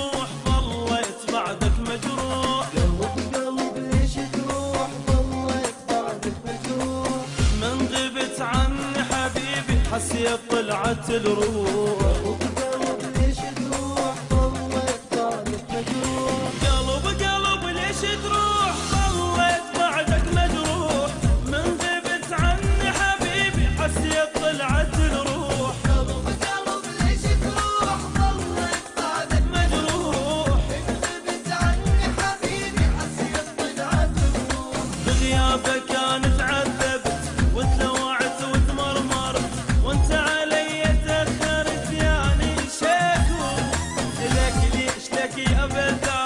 تروح ظليت بعدك مجروح. قلب ليش تروح ظليت بعدك مجروح. من غبت عني حبيبي حسيت طلعت الروح. قلب ليش تروح ظليت بعدك مجروح. قلب ليش تروح ظليت بعدك مجروح. من غبت عني حبيبي حسيت طلعت الروح. قلب ليش تروح ظليت بعدك مجروح غبت عني حبيبي حسيت طلعت الروح. بغيابك انا تعذبت وتلوعت وتمرمرت وانت علي تاخرت ياني شكو. لك ليش لك يا بدر